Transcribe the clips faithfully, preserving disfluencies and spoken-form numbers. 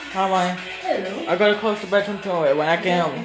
How am I? Hello. I gotta close the bedroom door when I get home.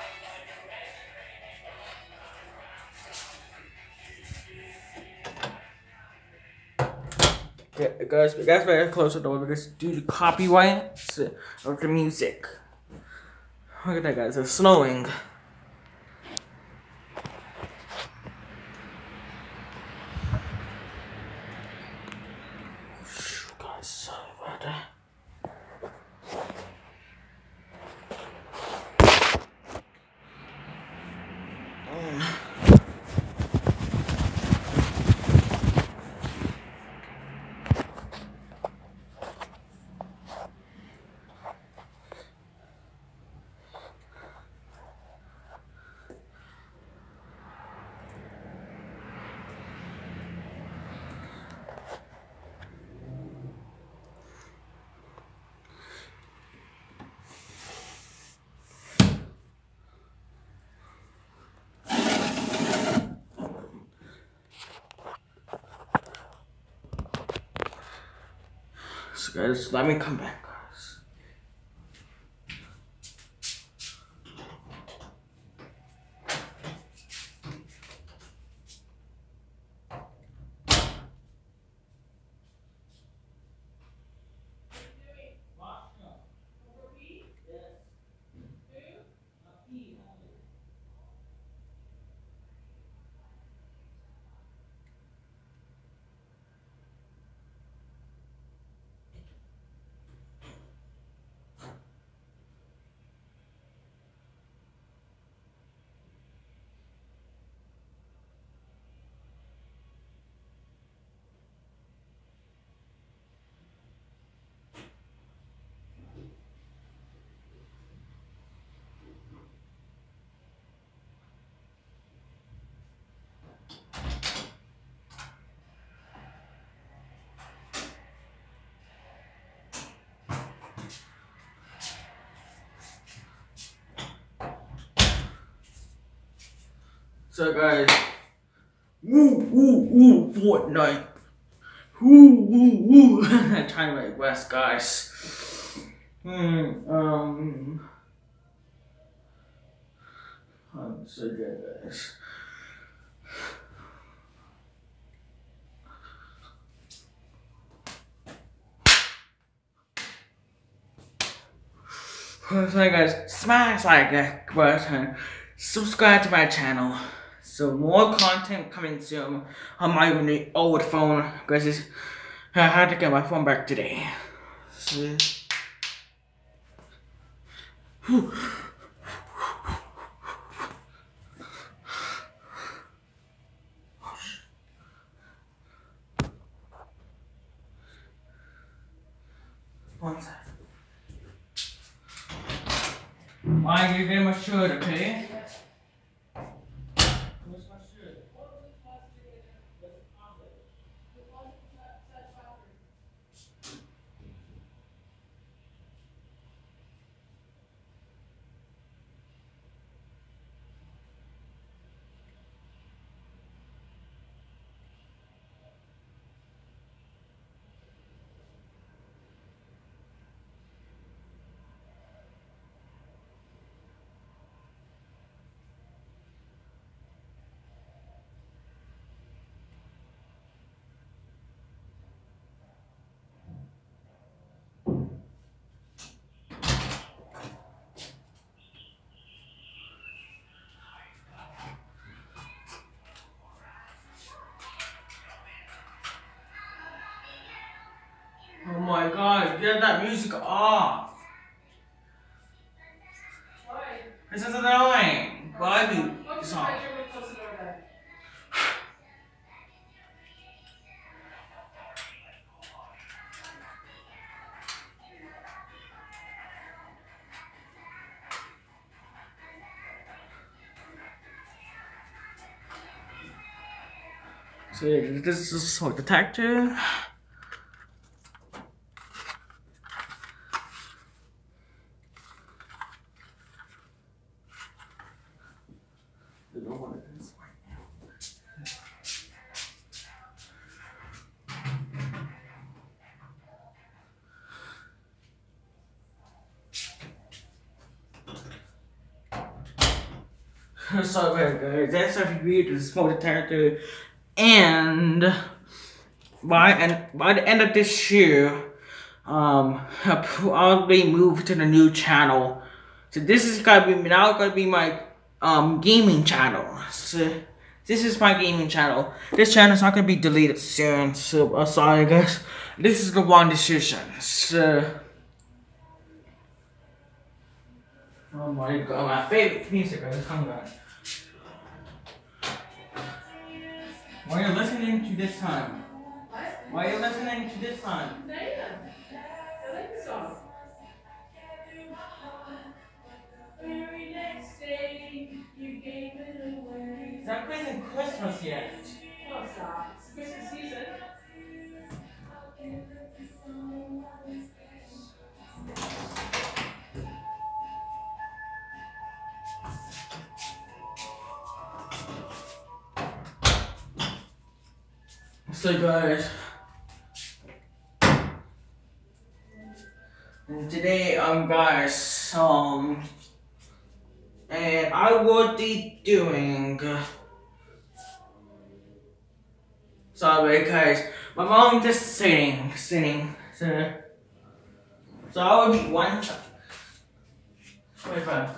Okay, guys, we guys better close the door because due to copyright of the music. Look at that, guys. It's snowing. Guys, sorry about that. So guys, let me come back, guys. So guys, woo woo woo Fortnite, woo woo woo. I'm trying to make West, guys. Hmm. Um. I'm so good, guys. So guys, smash like that button, subscribe to my channel. So more content coming soon on my new old phone because I had to get my phone back today. So, whew. One second. Mike, you get my shirt, okay? Where's my shirt? Oh my god, get that music off! Why? This is annoying! Why do What's this the off? matter with close the door then? So this is smoke detector. I don't know what it is right now. So guys, that's a review to Smoke Detector, and by and by the end of this year, um, I'll probably move to the new channel. So this is gonna be now gonna be my um gaming channel. So this is my gaming channel. This channel is not gonna be deleted soon. So uh, sorry guys, this is the wrong decision. So. Oh my god, my favorite music is coming on. Why are you listening to this time? What? Why are you listening to this time? Diana, I like the song. Very next day, you gave it away. It's not quite Christmas yet. Oh, stop. It's Christmas season. So guys, and today um guys um and I will be doing sorry guys, my mom just sitting sitting so so I will be one wait back.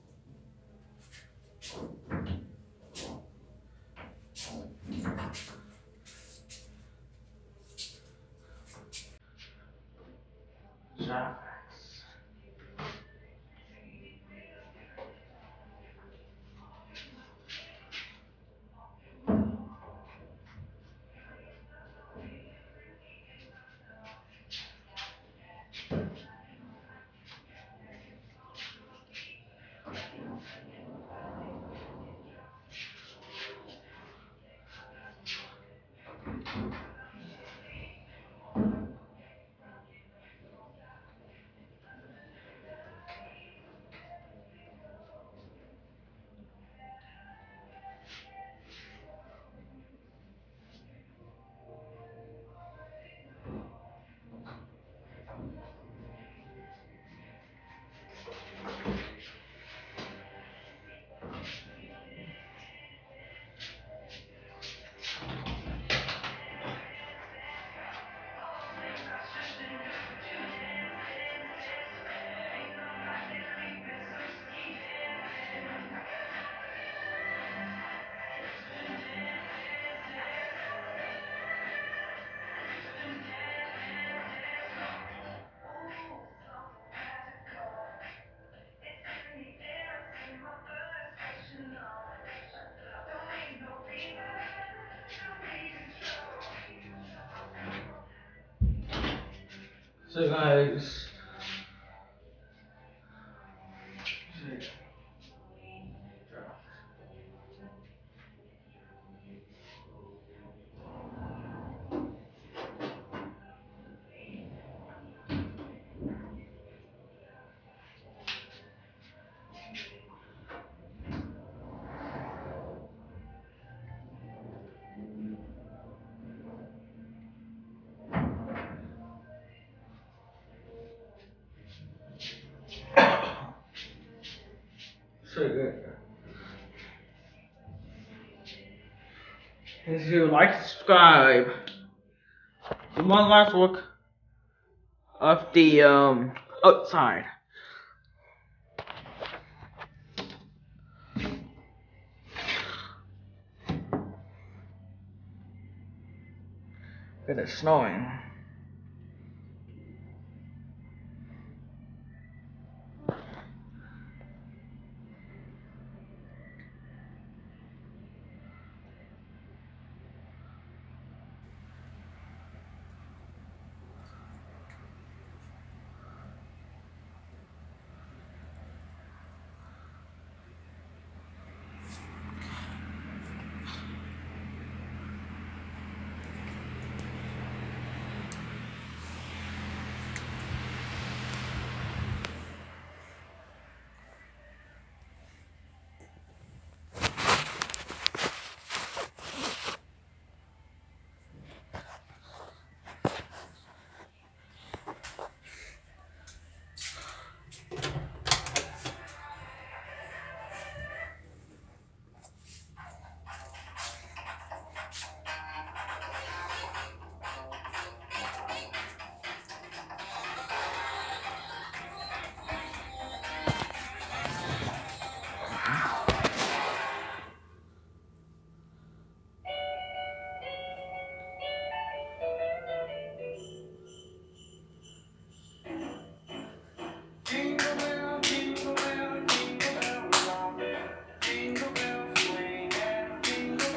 So guys, so good. If you like, subscribe. The one last look of the um outside. It is snowing.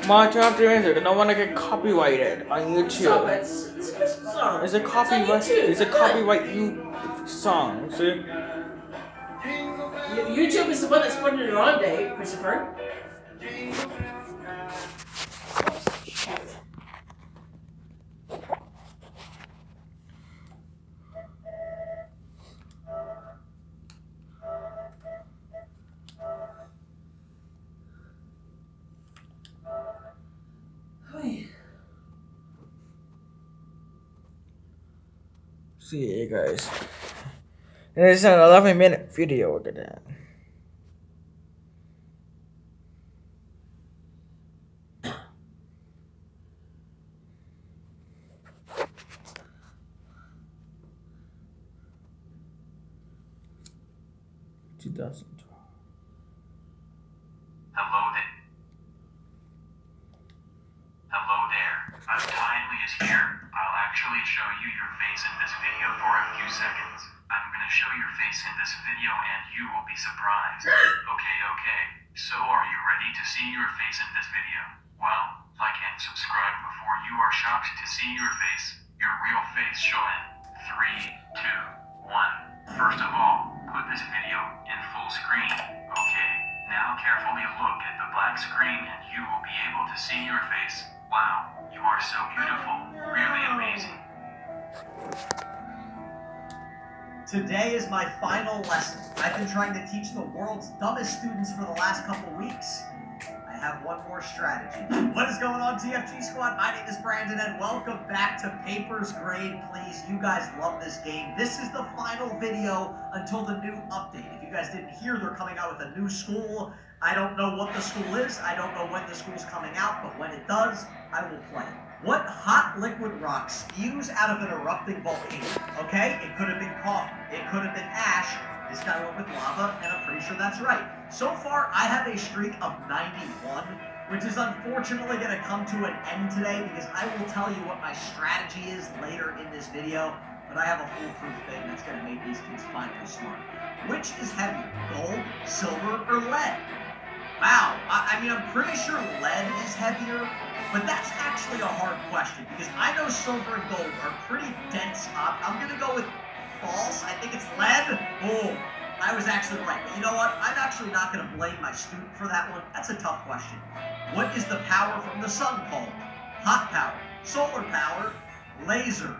Watch after music. I don't want to get copyrighted on YouTube. Stop it. It's, it's a good song. It's a copyright. It's a copyright you song. See? YouTube is the one that's putting it on, Dave, Christopher. See you guys. And it's an eleven minute video. Look at that. two thousand twelve. Hello there. Hello there. I'm Kindly is here. I'll actually show you your face in this video for a few seconds. I'm gonna show your face in this video and you will be surprised. Okay, okay. So are you ready to see your face in this video? Well, like and subscribe before you are shocked to see your face. Your real face show in three, two, one. First of all, put this video in full screen. Okay, now carefully look at the black screen and you will be able to see your face. Wow, you are so beautiful. Really amazing. Today is my final lesson. I've been trying to teach the world's dumbest students for the last couple weeks. I have one more strategy. What is going on, T F G Squad? My name is Brandon, and welcome back to Papers, Grade, Please. You guys love this game. This is the final video until the new update. If you guys didn't hear, they're coming out with a new school. I don't know what the school is. I don't know when the school's coming out, but when it does, I will play it. What hot liquid rock spews out of an erupting volcano? Okay, it could have been coffee. It could have been ash. This guy went with lava, and I'm pretty sure that's right. So far, I have a streak of ninety-one, which is unfortunately going to come to an end today because I will tell you what my strategy is later in this video, but I have a foolproof thing that's going to make these kids finally smart. Which is heavier, gold, silver, or lead? Wow, I, I mean, I'm pretty sure lead is heavier, but that's actually a hard question because I know silver and gold are pretty dense. Uh, I'm going to go with false. I think it's lead. Oh, I was actually right. But you know what? I'm actually not going to blame my student for that one. That's a tough question. What is the power from the sun called? Hot power, solar power, laser.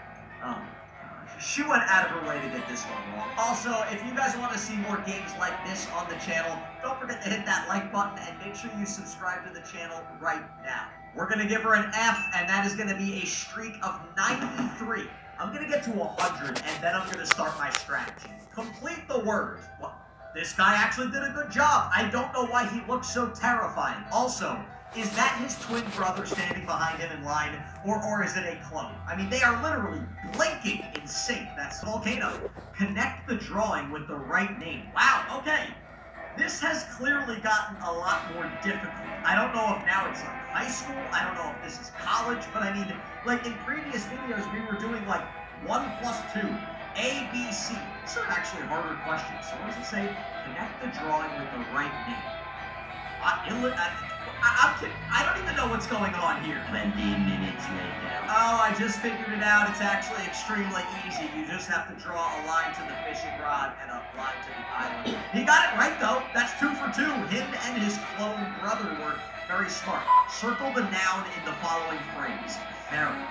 Um, She went out of her way to get this one wrong. Also, if you guys want to see more games like this on the channel, don't forget to hit that like button and make sure you subscribe to the channel right now. We're going to give her an F, and that is going to be a streak of ninety-three. I'm going to get to one hundred, and then I'm going to start my strategy. Complete the word. Well, this guy actually did a good job. I don't know why he looks so terrifying. Also, is that his twin brother standing behind him in line, or, or is it a clone? I mean, they are literally blinking in sync. That's the volcano. Connect the drawing with the right name. Wow, okay. This has clearly gotten a lot more difficult. I don't know if now it's like high school. I don't know if this is college, but I mean, like in previous videos, we were doing like one plus two, A, B, C. These are actually harder questions. So what does it say? Connect the drawing with the right name. I, I, I, I don't even know what's going on here. twenty minutes later. Oh, I just figured it out. It's actually extremely easy. You just have to draw a line to the fishing rod and a line to the island. He got it right, though. That's two for two. Him and his clone brother were very smart. Circle the noun in the following phrase. Ferry.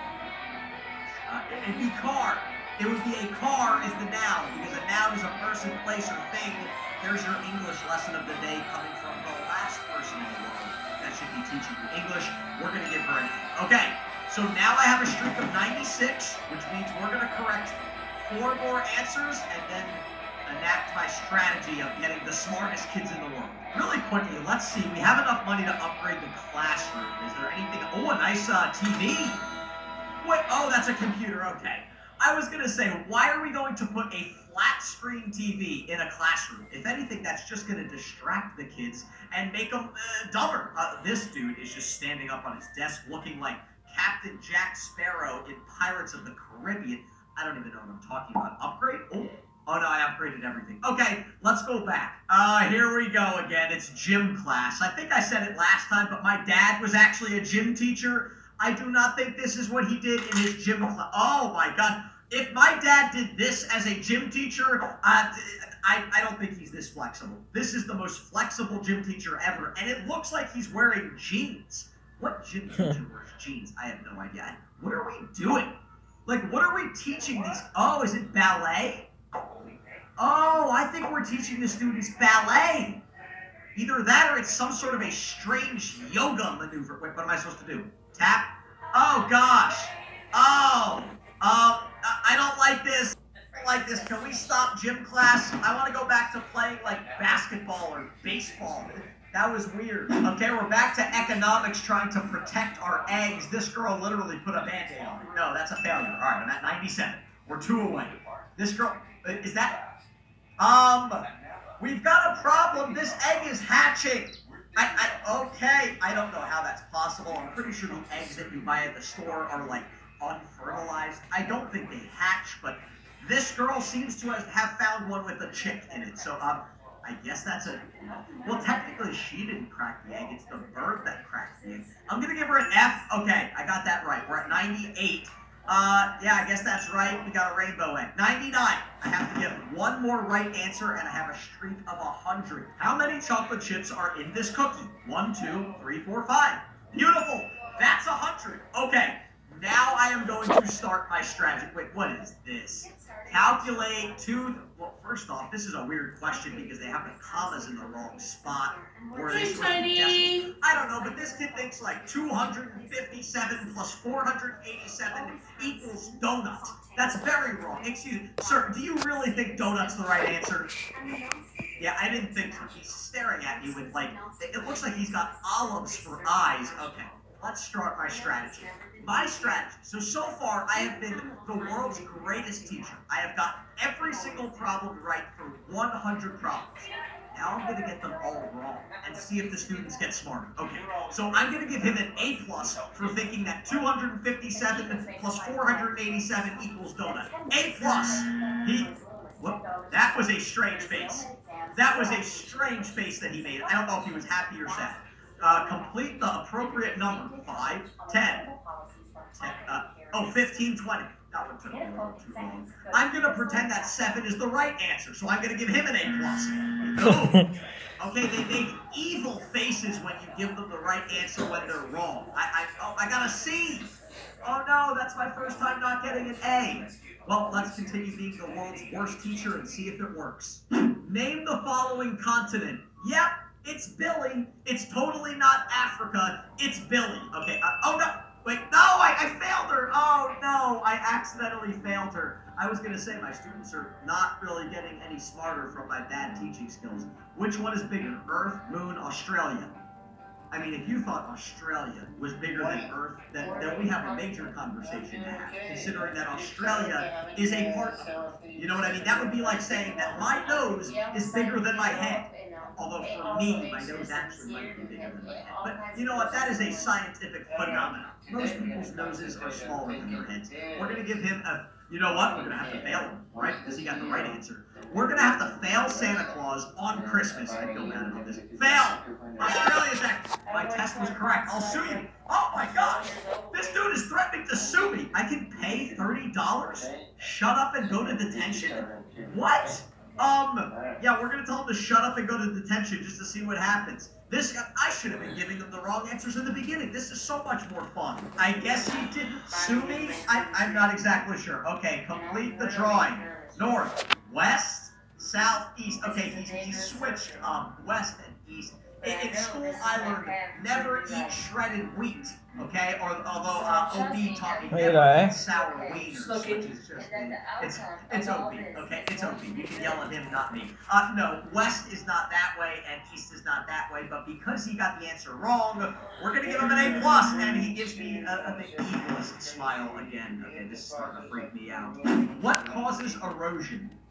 Uh, it'd be car. It would be a car is the noun, because a noun is a person, place, or thing. There's your English lesson of the day coming from the last person in the world that should be teaching you English. We're going to give her an A. Okay, so now I have a streak of ninety-six, which means we're going to correct four more answers and then enact my strategy of getting the smartest kids in the world. Really quickly, let's see. We have enough money to upgrade the classroom. Is there anything? Oh, a nice uh, T V. Wait, oh, that's a computer. Okay. I was going to say, why are we going to put a flat screen T V in a classroom? If anything, that's just going to distract the kids and make them uh, dumber. Uh, this dude is just standing up on his desk looking like Captain Jack Sparrow in Pirates of the Caribbean. I don't even know what I'm talking about. Upgrade? Oh, Oh no, I upgraded everything. Okay, let's go back. Uh, here we go again. It's gym class. I think I said it last time, but my dad was actually a gym teacher. I do not think this is what he did in his gym class. Oh my God. If my dad did this as a gym teacher, uh, I, I don't think he's this flexible. This is the most flexible gym teacher ever, and it looks like he's wearing jeans. What gym teacher wears jeans? I have no idea. What are we doing? Like, what are we teaching these? Oh, is it ballet? Oh, I think we're teaching the students ballet. Either that or it's some sort of a strange yoga maneuver. Wait, what am I supposed to do? Tap? Oh, gosh. Oh, um, I don't like this. I don't like this. Can we stop gym class? I want to go back to playing, like, basketball or baseball. That was weird. Okay, we're back to economics trying to protect our eggs. This girl literally put a Band-Aid on it. No, that's a failure. All right, I'm at ninety-seven. We're two away. This girl, is that... Um, we've got a problem. This egg is hatching. I, I, okay, I don't know how that's possible. I'm pretty sure the eggs that you buy at the store are, like, unfertilized. I don't think they hatch, but this girl seems to have found one with a chick in it. So, um, I guess that's a... Well, technically, she didn't crack the egg. It's the bird that cracked the egg. I'm going to give her an F. Okay, I got that right. We're at ninety-eight. Uh, yeah, I guess that's right. We got a rainbow egg. ninety-nine. I have to get one more right answer, and I have a streak of one hundred. How many chocolate chips are in this cookie? One, two, three, four, five. Beautiful. That's one hundred. Okay. Now I am going to start my strategy. Wait, what is this? Calculate two... Well, first off, this is a weird question because they have the commas in the wrong spot. Or Hey, they sort of Tiny. decimal- I don't know, but this kid thinks like two hundred fifty-seven plus four hundred eighty-seven equals donut. That's very wrong. Excuse me. Sir, do you really think donut's the right answer? Yeah, I didn't think so. He's staring at me with like... It looks like he's got olives for eyes. Okay, let's start my strategy. My strategy. So, so far, I have been the world's greatest teacher. I have got every single problem right for one hundred problems. Now I'm going to get them all wrong and see if the students get smarter. Okay, so I'm going to give him an A plus for thinking that two hundred fifty-seven plus four hundred eighty-seven equals donut. A plus. He... Whoop, that was a strange face. That was a strange face that he made. I don't know if he was happy or sad. Uh, complete the appropriate number. five, ten, ten uh, oh, fifteen, twenty. That one took a little too long. I'm going to pretend that seven is the right answer, so I'm going to give him an A plus. Oh. Okay, they make evil faces when you give them the right answer when they're wrong. I, I, oh, I got a C. Oh no, that's my first time not getting an A. Well, let's continue being the world's worst teacher and see if it works. Name the following continent. Yep. It's Billy. It's totally not Africa. It's Billy. Okay. Uh, oh, no. Wait. No, I, I failed her. Oh, no. I accidentally failed her. I was going to say my students are not really getting any smarter from my bad teaching skills. Which one is bigger? Earth, Moon, Australia? I mean, if you thought Australia was bigger than Earth, then, then we have a major conversation to have, considering that Australia is a part of Earth. You know what I mean? That would be like saying that my nose is bigger than my head. Although for me, my nose actually might be bigger than my head. But you know what? That is a scientific phenomenon. Most people's noses are smaller than their heads. We're going to give him a... You know what? We're going to have to fail him, right? Because he got the right answer. We're going to have to fail Santa Claus on Christmas. I feel bad about this. Fail! Australia's act. My test was correct. I'll sue you. Oh my gosh! This dude is threatening to sue me. I can pay thirty dollars? Shut up and go to detention? What? Um, yeah, we're going to tell him to shut up and go to detention just to see what happens. This guy, I should have been giving them the wrong answers in the beginning. This is so much more fun. I guess he didn't sue me? I, I'm not exactly sure. Okay, complete the drawing. North, west, south, east. Okay, he, he switched um, west and east. In, in school, I learned never eat shredded wheat. Okay, or although uh, O B taught me never eat sour wieners, which is just it's it's O B. Okay, it's O B. You can yell at him, not me. Uh, no, west is not that way and east is not that way. But because he got the answer wrong, we're gonna give him an A plus, and he gives me a, a big evilest smile again. Okay, this is starting to freak me out. What causes erosion?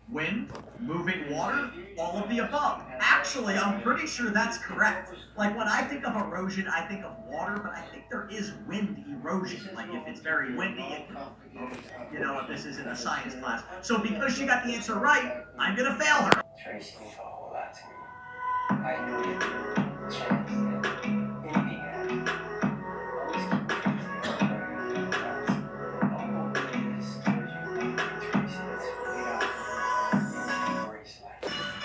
Wind? Moving water? All of the above. Actually, I'm pretty sure that's correct. Like, when I think of erosion, I think of water, but I think there is wind erosion. Like, if it's very windy, it can, you know, if this isn't a science class. So because she got the answer right, I'm gonna fail her. Tracy means a whole lot to me. I know you do. Chance that anything happens. Always keep Tracy on the because all hope is towards you. Tracy, let's figure it out. Embrace life.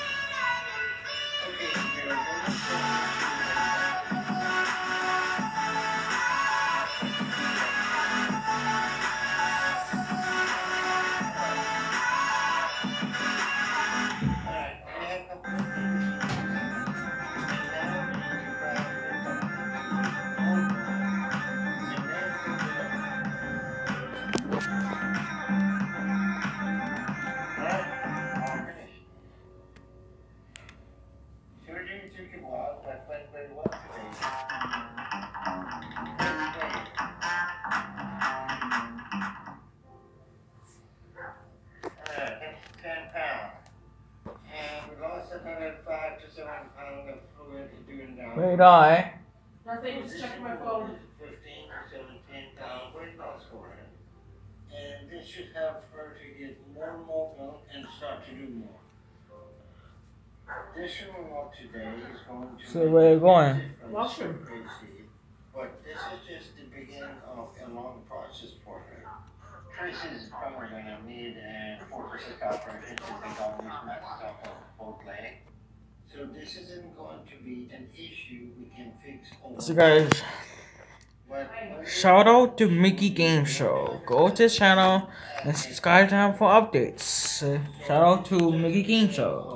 Okay, you're Wait, I. Nothing, just checking my phone. fifteen, seventeen pound weight loss for her. And this should help her to get more mobile and start to do more. This work today is going to So where you going? Washroom. But this is just the beginning of a long process for her. Tracy is probably going to need a four percent operation to take all these masses off of both legs. So this isn't going to be an issue we can fix over. So guys, But shout out to Mickey Game Show. Go to his channel and subscribe to him for updates. Uh, shout out to Mickey Game Show.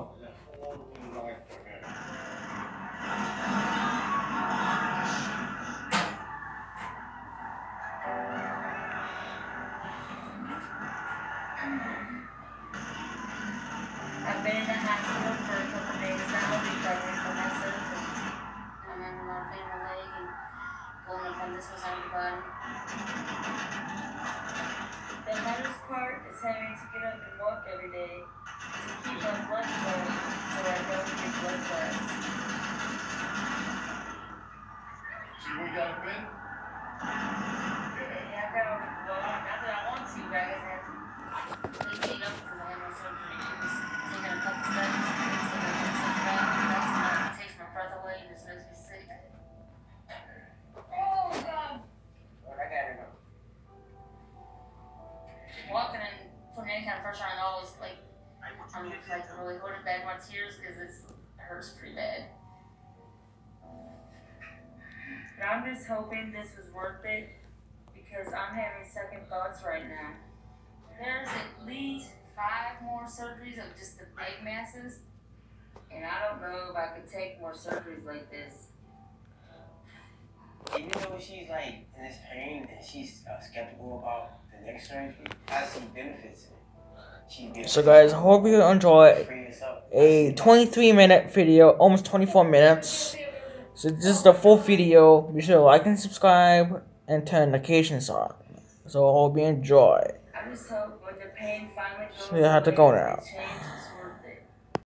I've been in the hospital for a couple of days now recovering from my surgery. I'm having a lot of pain in my leg and going up on this was on the bottom. The hardest part is having to get up and walk every day to keep my blood flowing so I don't get blood clots. So we got a bed? Yeah, I got over the ball. Not that I want to, but I guess I have to clean me up because I had no surgery. It was taking a couple steps, it's gonna do something bad, and that's not, it takes my breath away and just makes me sick. Oh, God. What I gotta know. Walking and putting any kind of pressure on always, like, I'm like really holding back my tears because it hurts pretty bad. But I'm just hoping this was worth it because I'm having second thoughts right now. There's at least five more surgeries of just the big masses, and I don't know if I could take more surgeries like this. Even though she's like in this pain and she's uh, skeptical about the next surgery, I see benefits in it. She gets So guys, I hope you enjoyed free herself. a twenty-three minute video, almost twenty-four minutes. So this is the full video. Be sure to like and subscribe and turn notifications on. So I hope you enjoy. I just hope when the pain finally goes So you have to go away, now. it changes